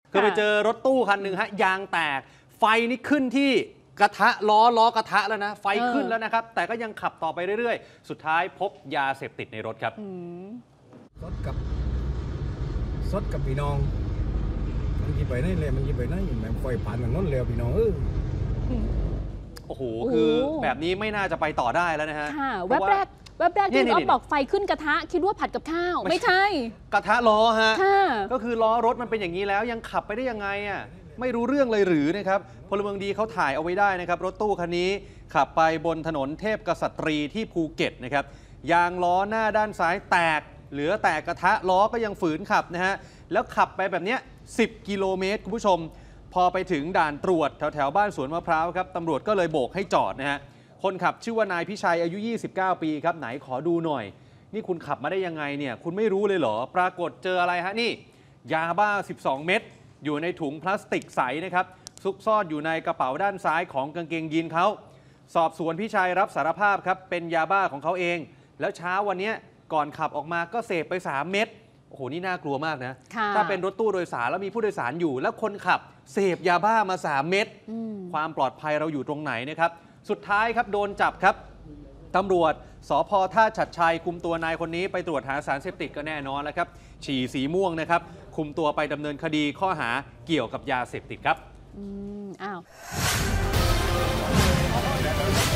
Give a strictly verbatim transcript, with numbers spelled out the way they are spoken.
คือไปเจอรถตู้คันหนึ่งฮะยางแตกไฟนี่ขึ้นที่กระทะล้อล้อกระทะแล้วนะไฟขึ้นแล้วนะครับแต่ก็ยังขับต่อไปเรื่อยๆสุดท้ายพบยาเสพติดในรถครับสดกับสดกับพี่น้องมันกี่ไปไหนเลยมันกี่ไปไหนแม่งไฟผ่านกันน้นเร็วพี่น้องเออโอ้โหคือแบบนี้ไม่น่าจะไปต่อได้แล้วนะฮะแวบแรกแวบแรกที่อ๊อฟบอกไฟขึ้นกระทะคิดว่าผัดกับข้าวไม่ใช่กระทะล้อฮะก็คือล้อรถมันเป็นอย่างนี้แล้วยังขับไปได้ยังไงอ่ะไม่รู้เรื่องเลยหรือนะครับพลเมืองดีเขาถ่ายเอาไว้ได้นะครับรถตู้คันนี้ขับไปบนถนนเทพกษัตรีที่ภูเก็ตนะครับยางล้อหน้าด้านซ้ายแตกเหลือแต่กระทะล้อก็ยังฝืนขับนะฮะแล้วขับไปแบบนี้สิบกิโลเมตรคุณผู้ชมพอไปถึงด่านตรวจแถวแถวบ้านสวนมะพร้าวครับตำรวจก็เลยโบกให้จอดนะฮะคนขับชื่อว่านายพิชัยอายุยี่สิบเก้าปีครับไหนขอดูหน่อยนี่คุณขับมาได้ยังไงเนี่ยคุณไม่รู้เลยเหรอปรากฏเจออะไรฮะนี่ยาบ้าสิบสองเม็ดอยู่ในถุงพลาสติกใสนะครับซุกซ่อนอยู่ในกระเป๋าด้านซ้ายของกางเกงยีนเขาสอบสวนพี่ชัยรับสารภาพครับเป็นยาบ้าของเขาเองแล้วเช้าวันนี้ก่อนขับออกมาก็เสพไปสามเม็ดโอ้โหนี่น่ากลัวมากนะถ้าเป็นรถตู้โดยสารแล้วมีผู้โดยสารอยู่แล้วคนขับเสพยาบ้ามาสามเม็ดความปลอดภัยเราอยู่ตรงไหนนะครับสุดท้ายครับโดนจับครับตำรวจสภ.ท่าฉัตรชัยคุมตัวนายคนนี้ไปตรวจหาสารเสพติดก็แน่นอนแล้วครับฉี่สีม่วงนะครับคุมตัวไปดำเนินคดีข้อหาเกี่ยวกับยาเสพติดครับอืมอ้าว